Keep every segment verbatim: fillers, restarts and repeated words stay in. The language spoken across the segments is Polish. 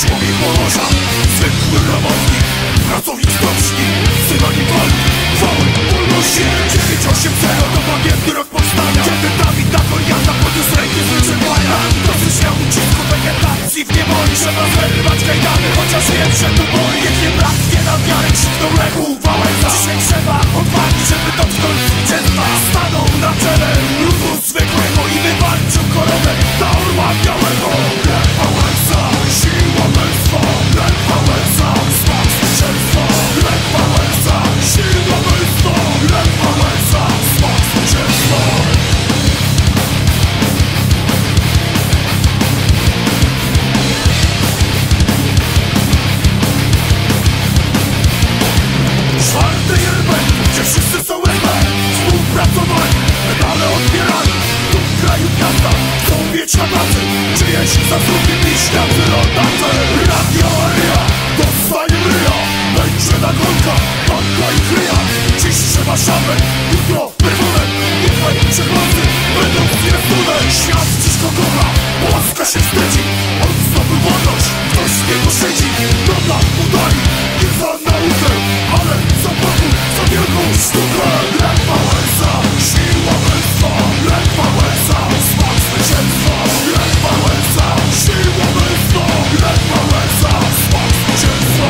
Człowiek położa, zwykły robotnik, pracownik stoczni, synonim walki, chwały, wolności. Dziewięć osiem zero to pamiętny rok powstania, kiedy Dawid na Goliata podniósł rękę z wyczerpania. Dosyć miał ucisku wegetacji w niewoli, trzeba zerwać kajdany, chociaż wiem, że tu boli. Niech nie braknie na wiarę, krzyknął Lechu Wałęsa. Dzisiaj trzeba odwagi, żeby dotknąć zwycięstwa. Stanął na czele ludu zwykłego i wywalczył koronę dla orła białego. Lech Wałęsa, siła męstwa. Lech Wałęsa, smak zwycięstwa. Lech Wałęsa, siła męstwa. Lech Wałęsa, smak zwycięstwa. Czwarty Jerbeck, gdzie wszyscy są rybe, współpracowali, medale odbierali. Tu w kraju miasta chcą mieć na pracy czyjeś zasługi bliźniacy rodacy. Radio Aria, dostaje ryja, będzie nagonka, banka i kryja. Dziś trzeba szabek, jutro pyrwonek, niechaj przeglądy będą zwiastunek. Świat dziś go kocha, Polska się wstydzi, on zdobył wolność, ktoś z niego siedzi. Dobra udali, nie za naukę, ale za pokój, za wielką sztukę. Lech Wałęsa, siła męstwa. Lech Wałęsa, smak zwycięstwa. Lech Wałęsa, siła męstwa. Lech Wałęsa, smak zwycięstwa.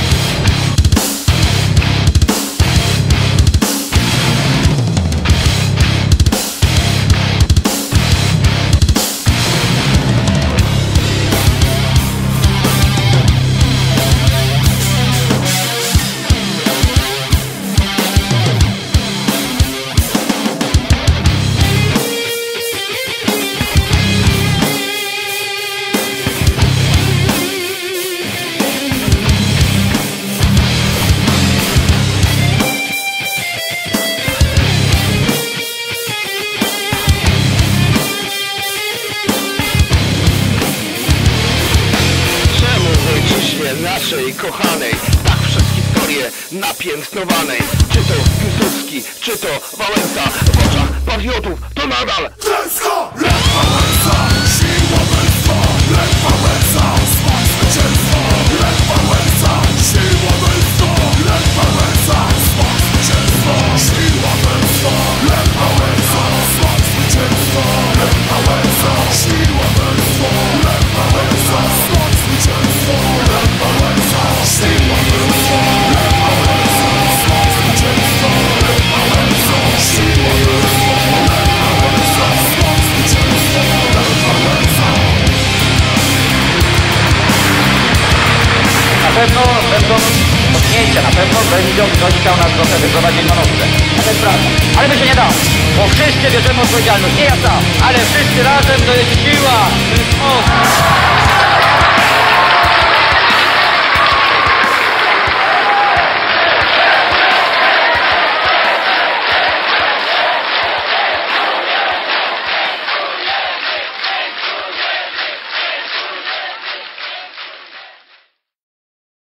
Naszej kochanej, tak przez historię napiętnowanej. Czy to Piłsudski, czy to Wałęsa, w oczach patriotów to nadal klęska! Lech Wałęsa, siła męstwa. Lech Wałęsa, smak zwycięstwa. Lech Wałęsa, siła męstwa. Lech Wałęsa, smak zwycięstwa. Siła męstwa. Lech Wałęsa, smak zwycięstwa. Lech Wałęsa, siła męstwa. Lech Wałęsa, smak zwycięstwa. Lech Wałęsa, siła męstwa. Lech Wałęsa, smak zwycięstwa. Lech Wałęsa, siła męstwa. Lech Wałęsa, smak zwycięstwa. Lech Wałęsa. Na pewno będą dotknięcia, na pewno będzie ktoś chciał nas trochę wyprowadzić na nogę. To jest prawda. Ale my się nie damy, bo wszyscy bierzemy odpowiedzialność. Nie ja sam, ale wszyscy razem to jest siła, to jest moc.